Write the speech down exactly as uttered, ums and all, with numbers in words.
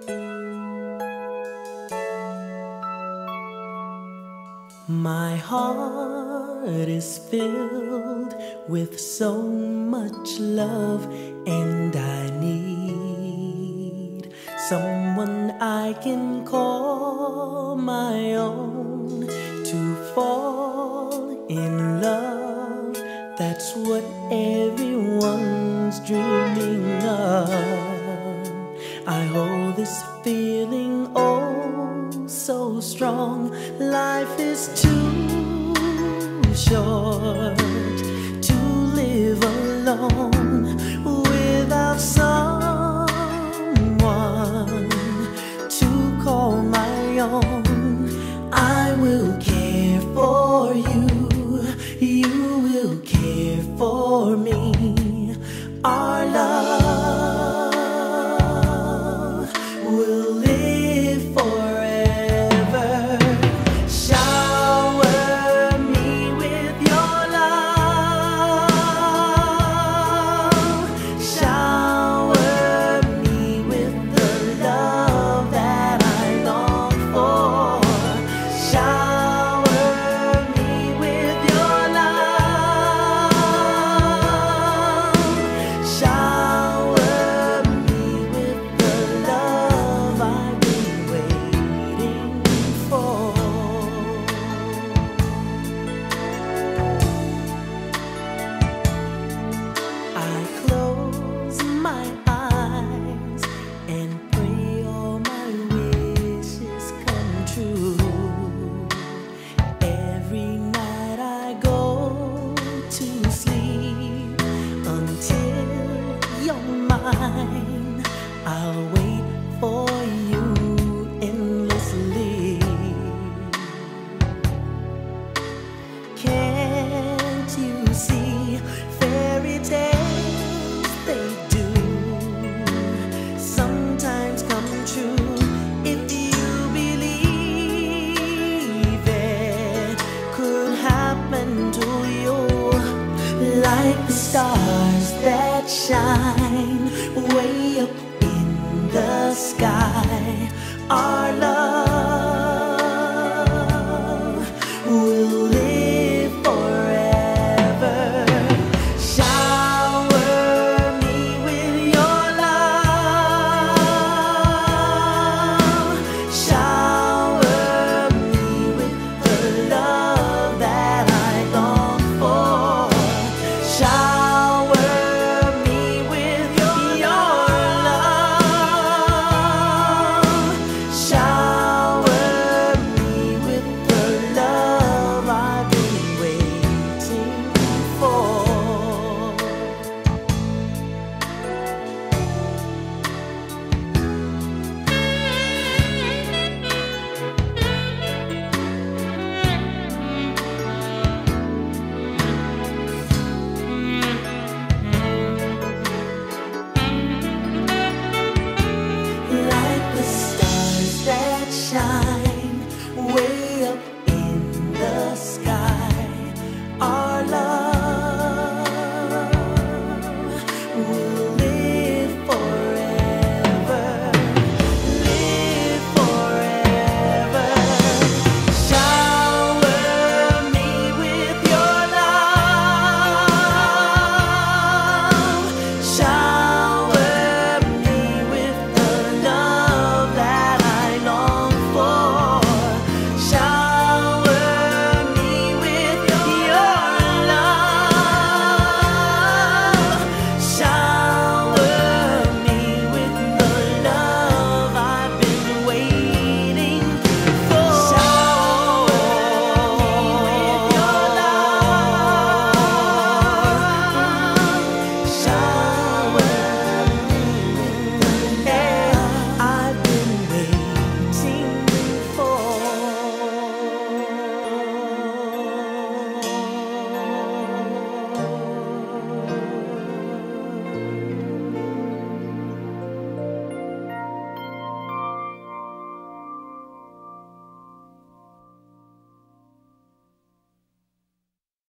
My heart is filled with so much love, and I need someone I can call my own to fall in love. That's what everyone's dreaming of. I hold this feeling oh so strong. Life is too short to live alone without someone to call my own. I will care for you, you will care for me. Our love will live forever. Shower me with your love. Shower me with the love that I long for. Shower me with your love. Shower me with the love I've been waiting for. I close my eyes and pray all my wishes come true. Every night I go to sleep until you're mine. I'll wait for you endlessly. Can't you see fairy tales, they do sometimes come true if you believe it could happen to you, like the stars that shine